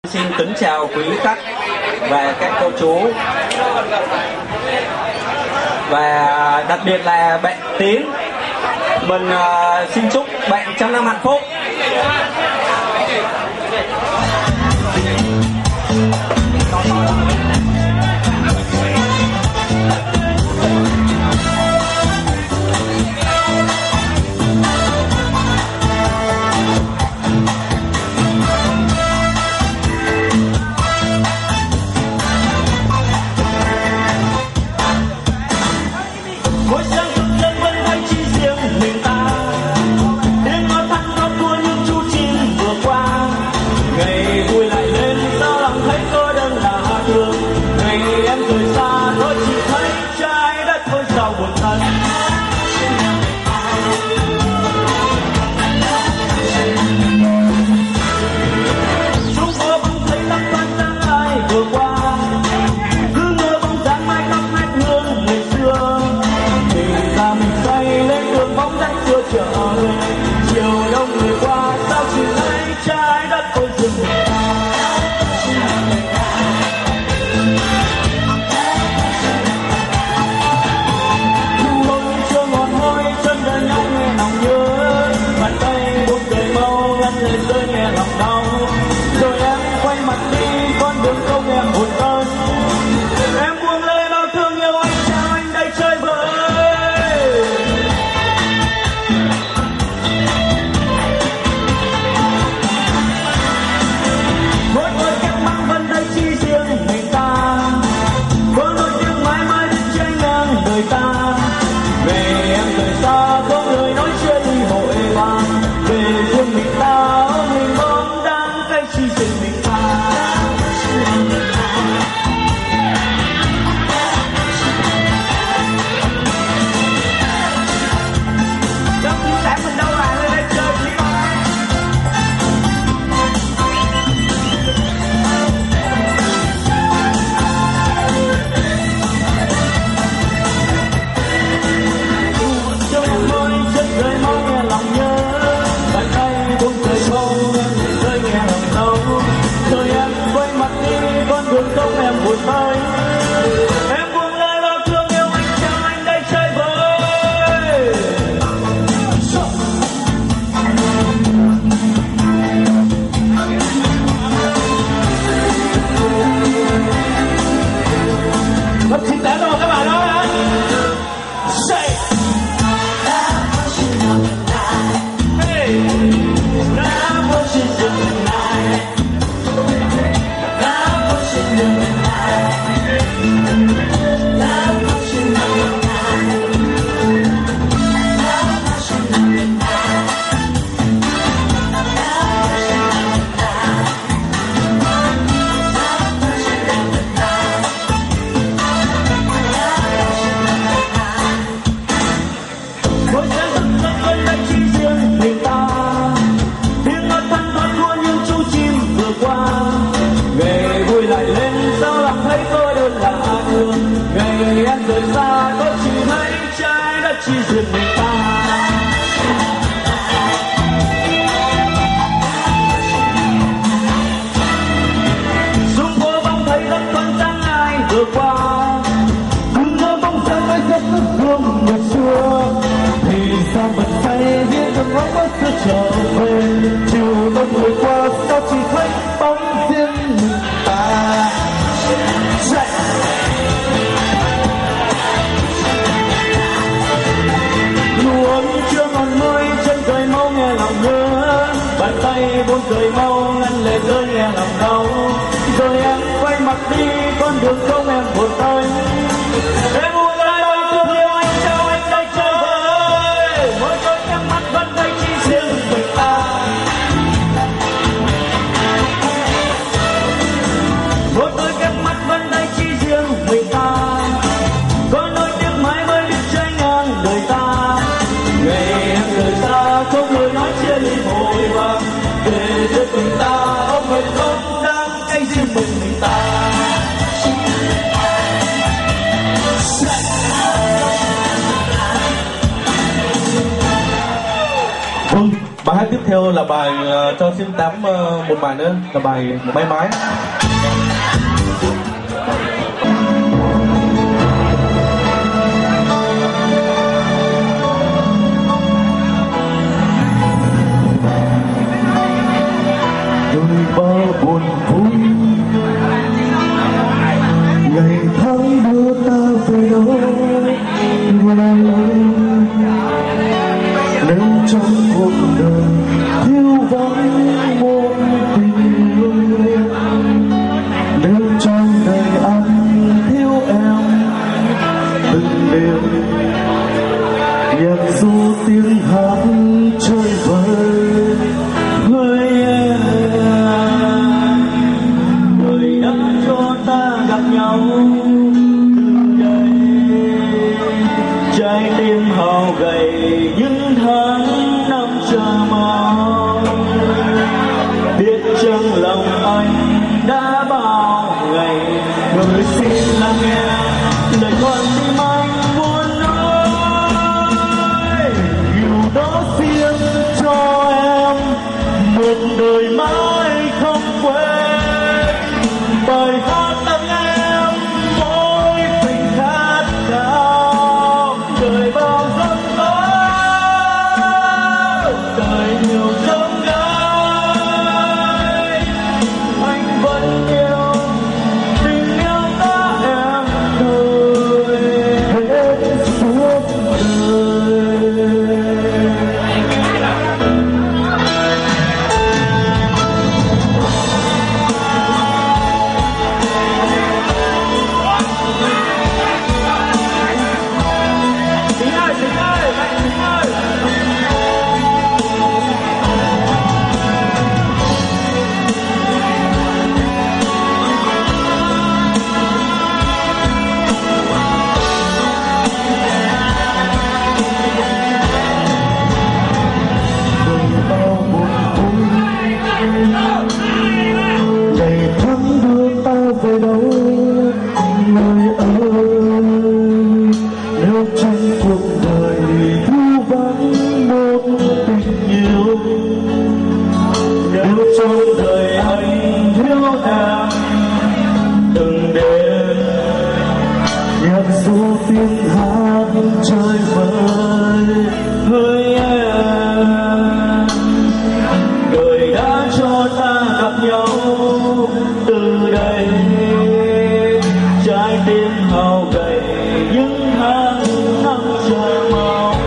Xin kính chào quý khách và các cô chú, và đặc biệt là bạn Tiến. Mình xin chúc bạn trăm năm hạnh phúc. Bài hát tiếp theo là bài cho Sim 8 một bài nữa là bài Mái Mái. Đôi bao buồn vui ngày tháng đưa ta về đâu nếu trong cuộc đời thiếu vắng một tình yêu, nếu trong đời anh thiếu em từng đêm nhạc ru tiếng hát chơi vơi với em. Đời đã cho ta gặp nhau từ đây, trái tim hao gầy những tháng năm chờ mong, biết chăng lòng anh đã bao ngày người xin lắng nghe lời con tim anh muốn nói. Điều đó riêng cho em một đời mãi không quên, bài hát tặng em mỗi tình khát khao. Đời bao giấc mơ, đời nhiều trông gai, anh vẫn yêu tình yêu ta em thôi hết suốt đời. Ngày tháng đưa ta về đâu người ơi, nếu trong cuộc đời thiếu vắng một tình yêu, nếu trong đời anh thiếu em từng đêm nhạc ru tiếng hát chơi vơi với em. Đời đã cho ta gặp nhau từ đây, trái tim hao gầy những tháng năm chờ mong,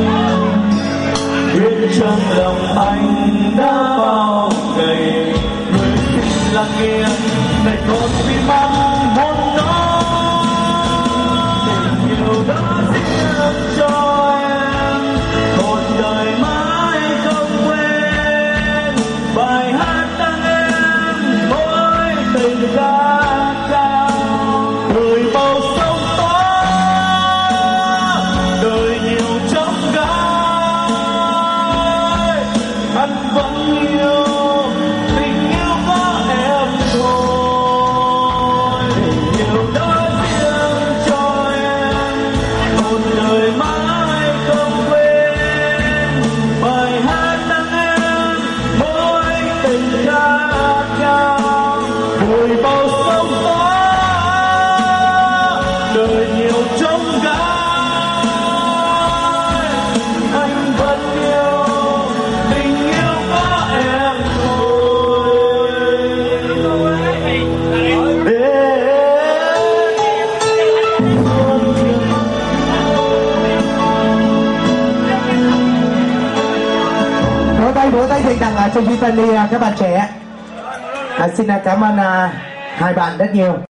biết trong lòng anh đã bao ngày người xin lắng nghe này con tim anh muốn nói. Tình yêu đã riêng cho em một đời mãi không quên, bài hát tặng em mỗi tình khát khao. Đời bao sóng gió, đời nhiều trông gai, anh vẫn yêu tình yêu có em thôi. Tình yêu đó riêng cho em một đời mãi không quên, bài hát tặng em mỗi tình khát khao. Vùi bao sóng gió, đời nhiều trông gai, anh vẫn yêu tình yêu có em thôi. Vỗ tay dành tặng cho Vitaly các bạn trẻ. Xin cảm ơn hai bạn rất nhiều.